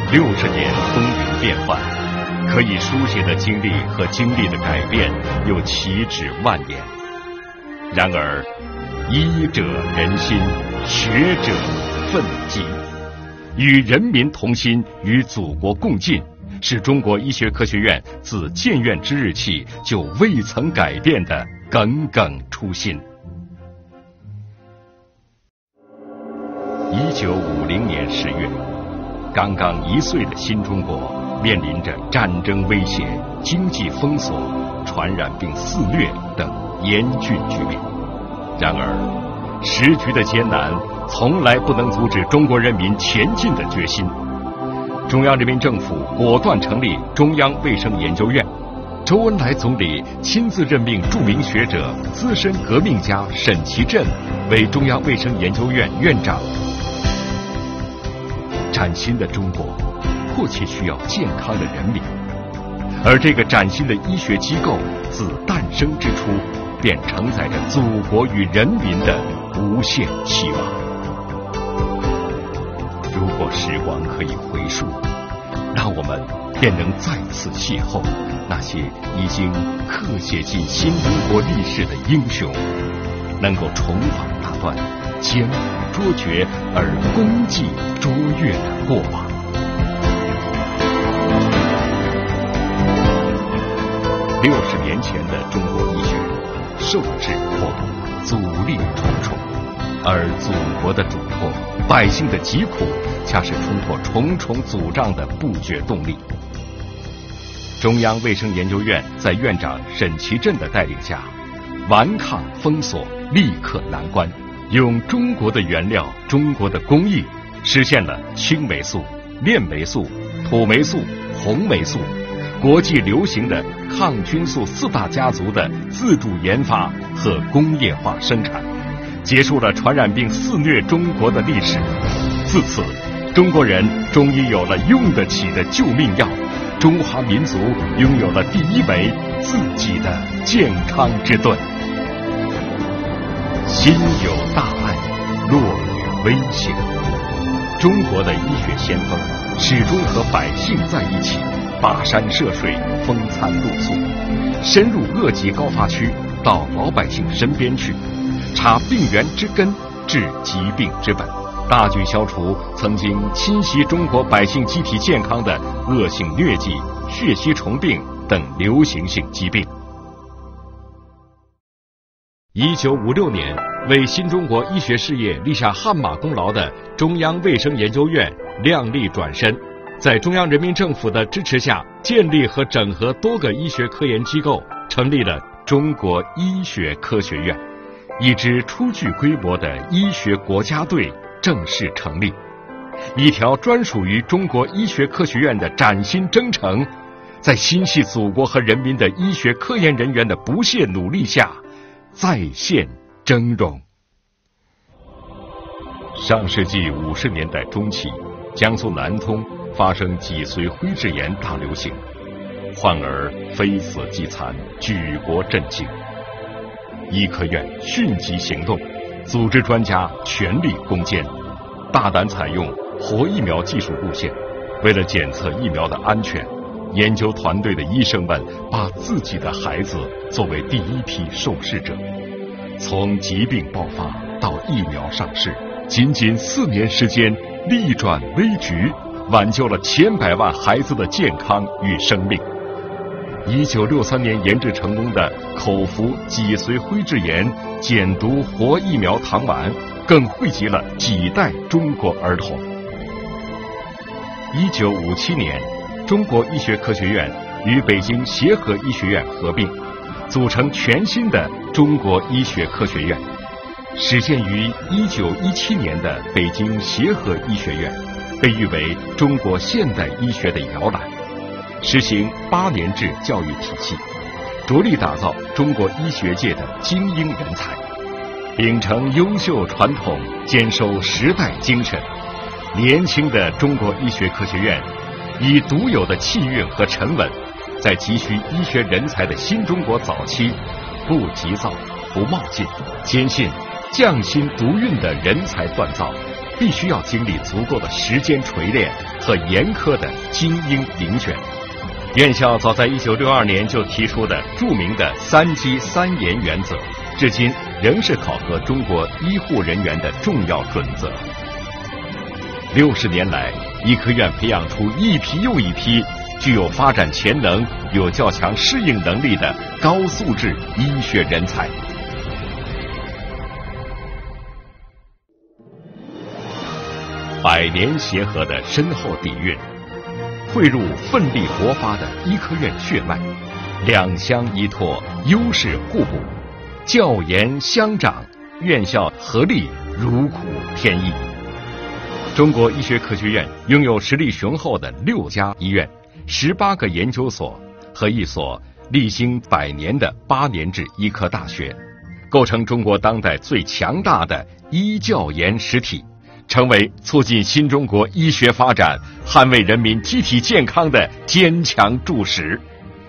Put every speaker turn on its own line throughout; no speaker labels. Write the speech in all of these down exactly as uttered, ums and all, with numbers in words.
六十年风云变幻，可以书写的经历和经历的改变又岂止万年。然而，医者仁心，学者奋激，与人民同心，与祖国共进，是中国医学科学院自建院之日起就未曾改变的耿耿初心。一九五零年十月，刚刚一岁的新中国面临着战争威胁、经济封锁、传染病肆虐等严峻局面。然而，时局的艰难从来不能阻止中国人民前进的决心。中央人民政府果断成立中央卫生研究院，周恩来总理亲自任命著名学者、资深革命家沈其震为中央卫生研究院院长。崭新的中国迫切需要健康的人民，而这个崭新的医学机构自诞生之初便承载着祖国与人民的无限期望。如果时光可以回溯，让我们便能再次邂逅那些已经刻写进新中国历史的英雄，能够重访那段艰苦卓绝而功绩卓越的过往。六十年前的中国医学受制迫迫，阻力重重，而祖国的嘱托、百姓的疾苦，恰是冲破重重阻障的不绝动力。中央卫生研究院在院长沈其震的带领下，顽抗封锁，力克难关，用中国的原料、中国的工艺，实现了青霉素、链霉素、土霉素、红霉素国际流行的抗菌素四大家族的自主研发和工业化生产，结束了传染病肆虐中国的历史。自此，中国人终于有了用得起的救命药，中华民族拥有了第一枚自己的健康之盾。心有大爱，落于微小。中国的医学先锋始终和百姓在一起，跋山涉水，风餐露宿，深入恶疾高发区，到老百姓身边去，查病源之根，治疾病之本，大举消除曾经侵袭中国百姓机体健康的恶性疟疾、血吸虫病等流行性疾病。一九五六年，为新中国医学事业立下汗马功劳的中央卫生研究院亮丽转身，在中央人民政府的支持下，建立和整合多个医学科研机构，成立了中国医学科学院，一支初具规模的医学国家队正式成立，一条专属于中国医学科学院的崭新征程，在心系祖国和人民的医学科研人员的不懈努力下，再现峥嵘。上世纪五十年代中期，江苏南通发生脊髓灰质炎大流行，患儿非死即残，举国震惊。医科院迅即行动，组织专家全力攻坚，大胆采用活疫苗技术路线。为了检测疫苗的安全，研究团队的医生们把自己的孩子作为第一批受试者。从疾病爆发到疫苗上市，仅仅四年时间，逆转危局，挽救了千百万孩子的健康与生命。一九六三年研制成功的口服脊髓灰质炎减毒活疫苗糖丸，更惠及了几代中国儿童。一九五七年，中国医学科学院与北京协和医学院合并，组成全新的中国医学科学院。始建于一九一七年的北京协和医学院，被誉为中国现代医学的摇篮，实行八年制教育体系，着力打造中国医学界的精英人才，秉承优秀传统，坚守时代精神。年轻的中国医学科学院以独有的气韵和沉稳，在急需医学人才的新中国早期，不急躁，不冒进，坚信匠心独运的人才锻造， 必须要经历足够的时间锤炼和严苛的精英遴选。院校早在一九六二年就提出的著名的三基三严原则，至今仍是考核中国医护人员的重要准则。六十年来，医科院培养出一批又一批具有发展潜能、有较强适应能力的高素质医学人才。百年协和的深厚底蕴，汇入奋力勃发的医科院血脉，两相依托，优势互补，教研相长，院校合力，如苦添益。中国医学科学院拥有实力雄厚的六家医院、十八个研究所和一所历经百年的八年制医科大学，构成中国当代最强大的医教研实体，成为促进新中国医学发展、捍卫人民机体健康的坚强柱石。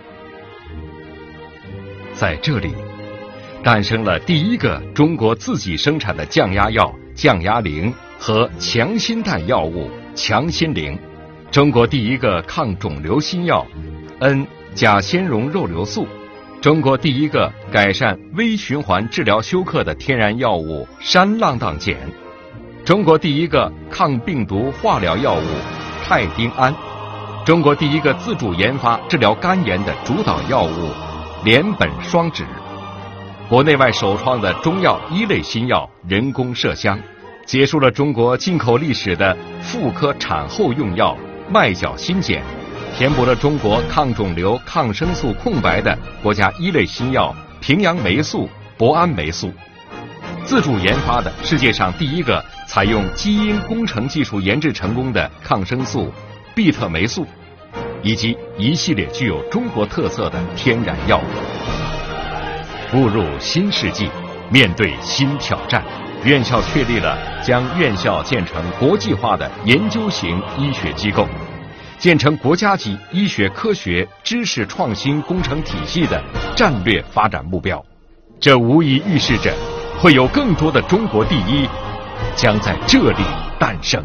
在这里，诞生了第一个中国自己生产的降压药降压灵和强心带药物强心灵，中国第一个抗肿瘤新药 N 甲酰溶肉瘤素，中国第一个改善微循环治疗休克的天然药物山浪荡碱，中国第一个抗病毒化疗药物泰丁胺，中国第一个自主研发治疗肝炎的主导药物联苯双酯，国内外首创的中药一类新药人工麝香，结束了中国进口历史的妇科产后用药麦角新碱，填补了中国抗肿瘤抗生素空白的国家一类新药平阳霉素博安霉素，自主研发的世界上第一个采用基因工程技术研制成功的抗生素必特霉素，以及一系列具有中国特色的天然药物。步入新世纪，面对新挑战，院校确立了将院校建成国际化的研究型医学机构，建成国家级医学科学知识创新工程体系的战略发展目标。这无疑预示着会有更多的中国第一将在这里诞生。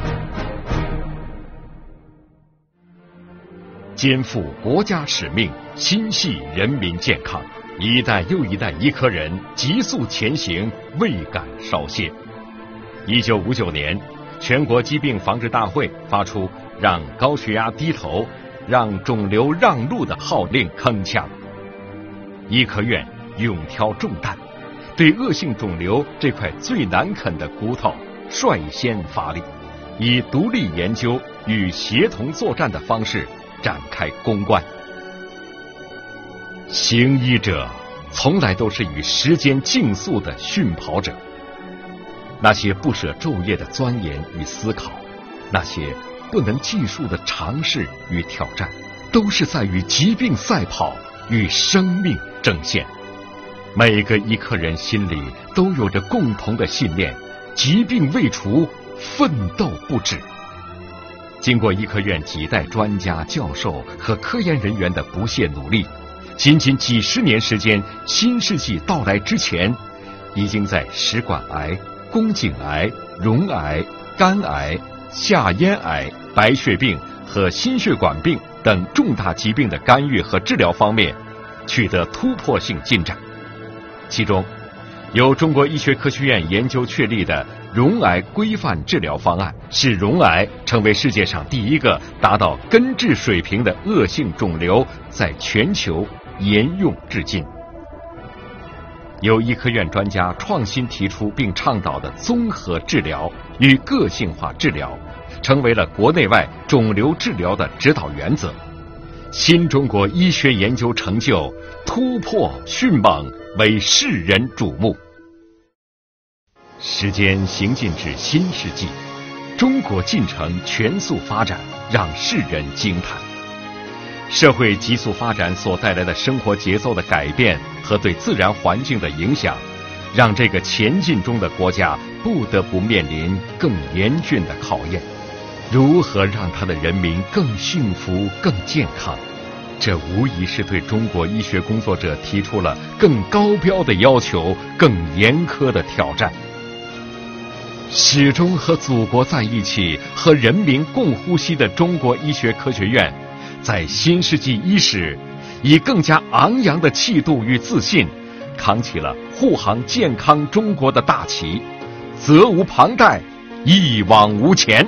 肩负国家使命，心系人民健康，一代又一代医科人急速前行，未敢稍懈。一九五九年，全国疾病防治大会发出让高血压低头，让肿瘤让路的号令铿锵。医科院勇挑重担，对恶性肿瘤这块最难啃的骨头率先发力，以独立研究与协同作战的方式展开攻关。行医者从来都是与时间竞速的驯跑者，那些不舍昼夜的钻研与思考，那些不能计数的尝试与挑战，都是在与疾病赛跑，与生命争线。每个医科人心里都有着共同的信念：疾病未除，奋斗不止。经过医科院几代专家、教授和科研人员的不懈努力，仅仅几十年时间，新世纪到来之前，已经在食管癌、宫颈癌、溶癌、肝癌、下咽癌、白血病和心血管病等重大疾病的干预和治疗方面取得突破性进展。其中，由中国医学科学院研究确立的溶癌规范治疗方案，使溶癌成为世界上第一个达到根治水平的恶性肿瘤在全球沿用至今。由医科院专家创新提出并倡导的综合治疗与个性化治疗，成为了国内外肿瘤治疗的指导原则。新中国医学研究成就突破迅猛，为世人瞩目。时间行进至新世纪，中国进程全速发展，让世人惊叹。社会急速发展所带来的生活节奏的改变和对自然环境的影响，让这个前进中的国家不得不面临更严峻的考验。如何让他的人民更幸福、更健康？这无疑是对中国医学工作者提出了更高标的要求、更严苛的挑战。 始终和祖国在一起，和人民共呼吸的中国医学科学院，在新世纪伊始，以更加昂扬的气度与自信，扛起了护航健康中国的大旗，责无旁贷，一往无前。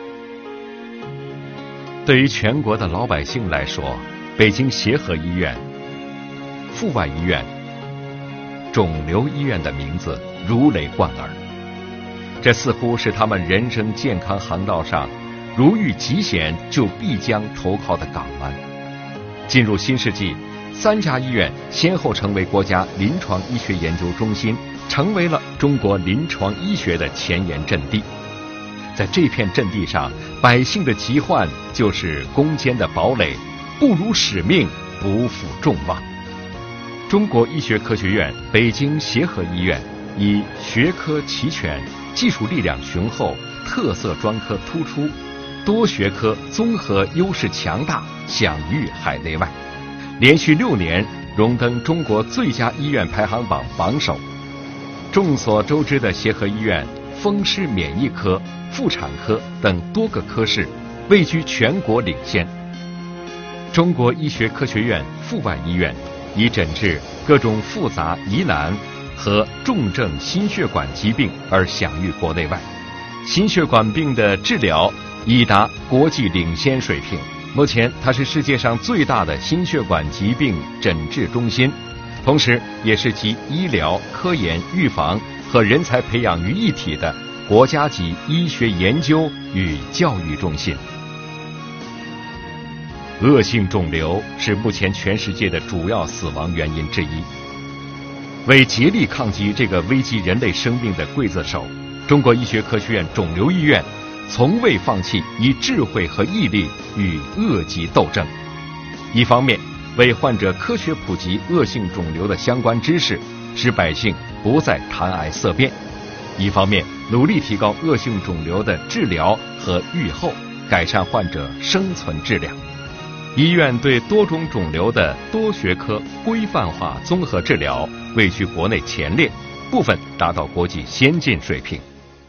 对于全国的老百姓来说，北京协和医院、阜外医院、肿瘤医院的名字如雷贯耳，这似乎是他们人生健康航道上如遇极险就必将投靠的港湾。进入新世纪，三家医院先后成为国家临床医学研究中心，成为了中国临床医学的前沿阵地。在这片阵地上，百姓的疾患就是攻坚的堡垒，不辱使命，不负众望。中国医学科学院北京协和医院以学科齐全、技术力量雄厚、特色专科突出、多学科综合优势强大，享誉海内外，连续六年荣登中国最佳医院排行榜榜首。众所周知的协和医院风湿免疫科、妇产科等多个科室位居全国领先。中国医学科学院阜外医院以诊治各种复杂疑难和重症心血管疾病而享誉国内外，心血管病的治疗已达国际领先水平。目前，它是世界上最大的心血管疾病诊治中心，同时也是集医疗、科研、预防和人才培养于一体的国家级医学研究与教育中心。恶性肿瘤是目前全世界的主要死亡原因之一。为竭力抗击这个危及人类生命的刽子手，中国医学科学院肿瘤医院从未放弃以智慧和毅力与恶疾斗争。一方面，为患者科学普及恶性肿瘤的相关知识，使百姓不再谈癌色变；一方面，努力提高恶性肿瘤的治疗和预后，改善患者生存质量。医院对多种肿瘤的多学科规范化综合治疗位居国内前列，部分达到国际先进水平。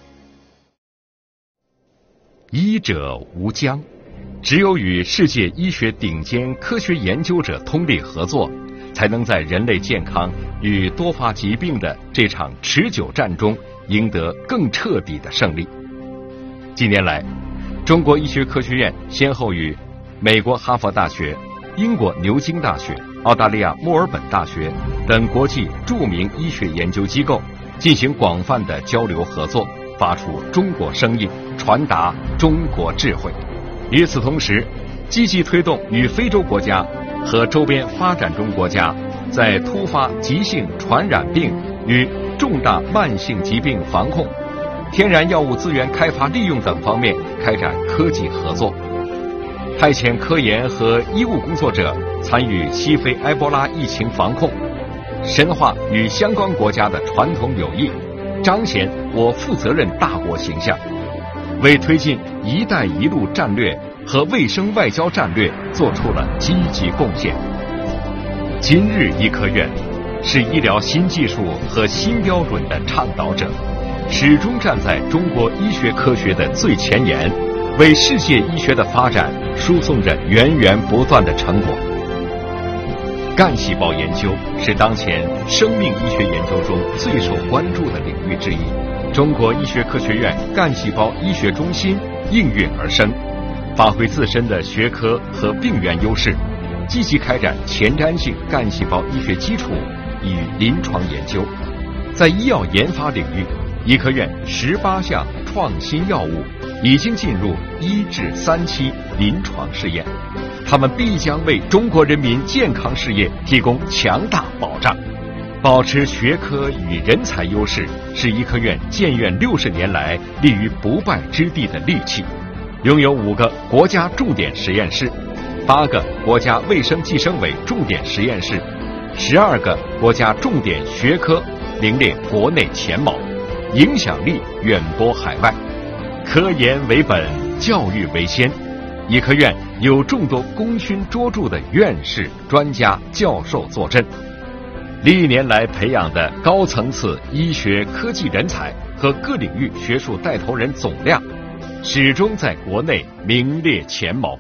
医者无疆，只有与世界医学顶尖科学研究者通力合作，才能在人类健康与多发疾病的这场持久战中赢得更彻底的胜利。近年来，中国医学科学院先后与美国哈佛大学、英国牛津大学、澳大利亚墨尔本大学等国际著名医学研究机构进行广泛的交流合作，发出中国声音，传达中国智慧。与此同时，积极推动与非洲国家和周边发展中国家在突发急性传染病与重大慢性疾病防控、天然药物资源开发利用等方面开展科技合作，派遣科研和医务工作者参与西非埃博拉疫情防控，深化与相关国家的传统友谊，彰显我负责任大国形象，为推进“一带一路”战略和卫生外交战略做出了积极贡献。今日医科院是医疗新技术和新标准的倡导者，始终站在中国医学科学的最前沿，为世界医学的发展输送着源源不断的成果。干细胞研究是当前生命医学研究中最受关注的领域之一。中国医学科学院干细胞医学中心应运而生，发挥自身的学科和病原优势，积极开展前瞻性干细胞医学基础与临床研究。在医药研发领域，医科院十八项创新药物已经进入一至三期临床试验，他们必将为中国人民健康事业提供强大保障。保持学科与人才优势是医科院建院六十年来立于不败之地的利器。拥有五个国家重点实验室，八个国家卫生计生委重点实验室，十二个国家重点学科名列国内前茅，影响力远播海外。科研为本，教育为先，医科院有众多功勋卓著的院士、专家、教授坐镇。历年来培养的高层次医学科技人才和各领域学术带头人总量，始终在国内名列前茅。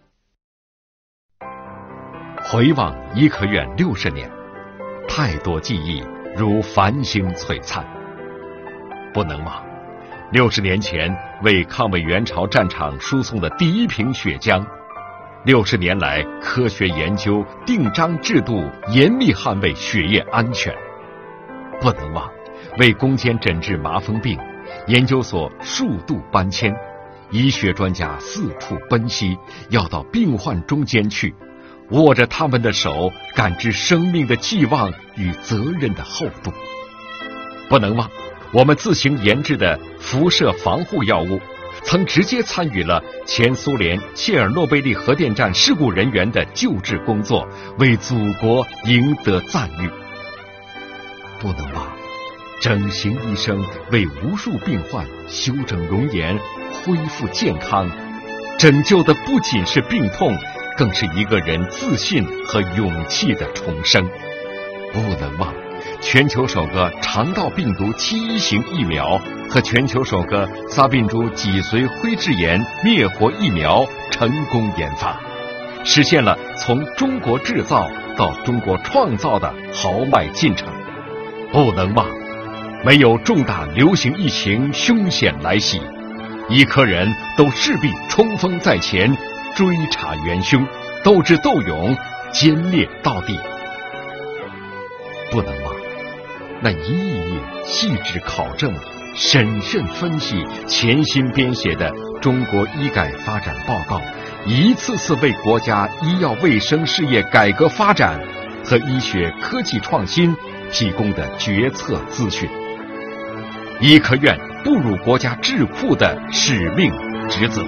回望医科院六十年，太多记忆如繁星璀璨。不能忘，六十年前为抗美援朝战场输送的第一瓶血浆，六十年来科学研究、定章制度，严密捍卫血液安全。不能忘，为攻坚诊治麻风病，研究所数度搬迁，医学专家四处奔袭，要到病患中间去，握着他们的手，感知生命的寄望与责任的厚度。不能忘，我们自行研制的辐射防护药物，曾直接参与了前苏联切尔诺贝利核电站事故人员的救治工作，为祖国赢得赞誉。不能忘，整形医生为无数病患修整容颜、恢复健康，拯救的不仅是病痛，更是一个人自信和勇气的重生。不能忘，全球首个肠道病毒七一型疫苗和全球首个撒病猪脊髓灰质炎灭活疫苗成功研发，实现了从中国制造到中国创造的豪迈进程。不能忘，没有重大流行疫情凶险来袭，医科人都势必冲锋在前，追查元凶，斗智斗勇，歼灭到底。不能忘，那一页页细致考证、审慎分析、潜心编写的中国医改发展报告，一次次为国家医药卫生事业改革发展和医学科技创新提供的决策资讯。医科院步入国家智库的使命职责。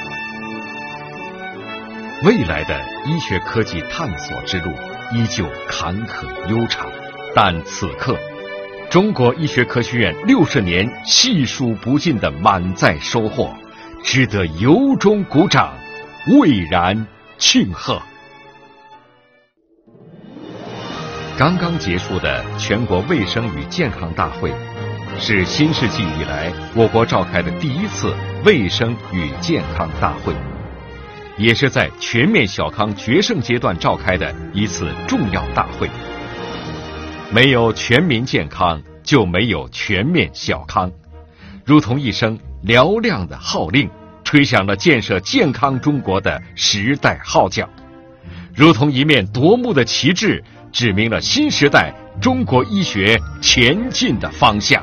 未来的医学科技探索之路依旧坎坷悠长，但此刻中国医学科学院六十年细数不尽的满载收获，值得由衷鼓掌，蔚然庆贺。刚刚结束的全国卫生与健康大会，是新世纪以来我国召开的第一次卫生与健康大会，也是在全面小康决胜阶段召开的一次重要大会。没有全民健康，就没有全面小康，如同一声嘹亮的号令，吹响了建设健康中国的时代号角，如同一面夺目的旗帜，指明了新时代中国医学前进的方向。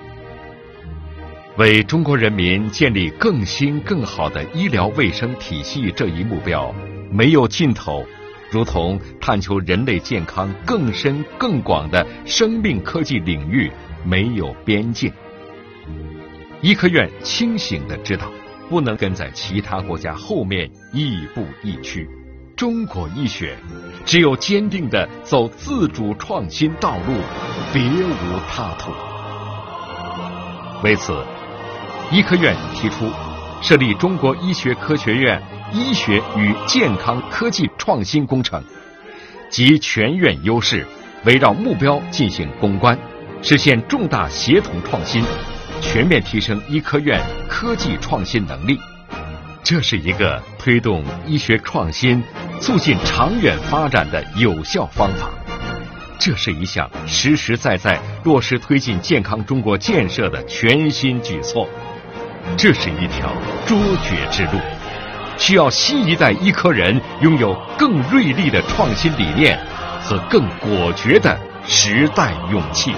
为中国人民建立更新更好的医疗卫生体系这一目标没有尽头，如同探求人类健康更深更广的生命科技领域没有边界。医科院清醒地知道，不能跟在其他国家后面亦步亦趋，中国医学只有坚定地走自主创新道路，别无他途。为此，医科院提出设立中国医学科学院医学与健康科技创新工程，集全院优势，围绕目标进行攻关，实现重大协同创新，全面提升医科院科技创新能力。这是一个推动医学创新、促进长远发展的有效方法。这是一项实实在在落实推进健康中国建设的全新举措。这是一条卓绝之路，需要新一代医科人拥有更锐利的创新理念和更果决的时代勇气。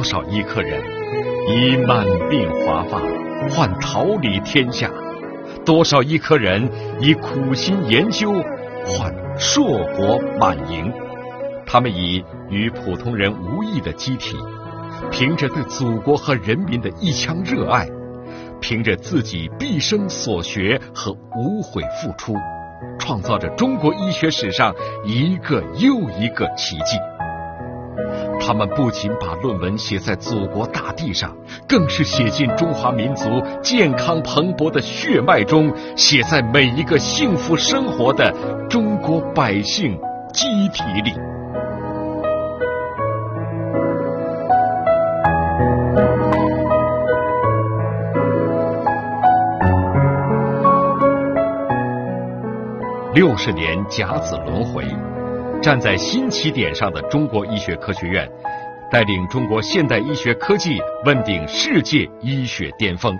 多少医科人以满鬓华发换桃李天下，多少医科人以苦心研究换硕果满盈。他们以与普通人无异的机体，凭着对祖国和人民的一腔热爱，凭着自己毕生所学和无悔付出，创造着中国医学史上一个又一个奇迹。他们不仅把论文写在祖国大地上，更是写进中华民族健康蓬勃的血脉中，写在每一个幸福生活的中国百姓机体里。六十年甲子轮回，站在新起点上的中国医学科学院，带领中国现代医学科技问鼎世界医学巅峰。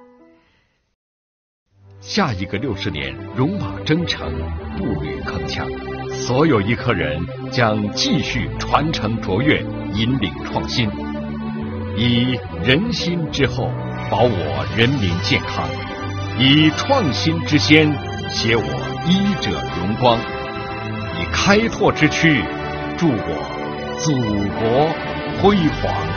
下一个六十年，戎马征程，步履铿锵，所有医科人将继续传承卓越，引领创新，以人心之后保我人民健康，以创新之先写我医者荣光，以开拓之躯助我祖国辉煌。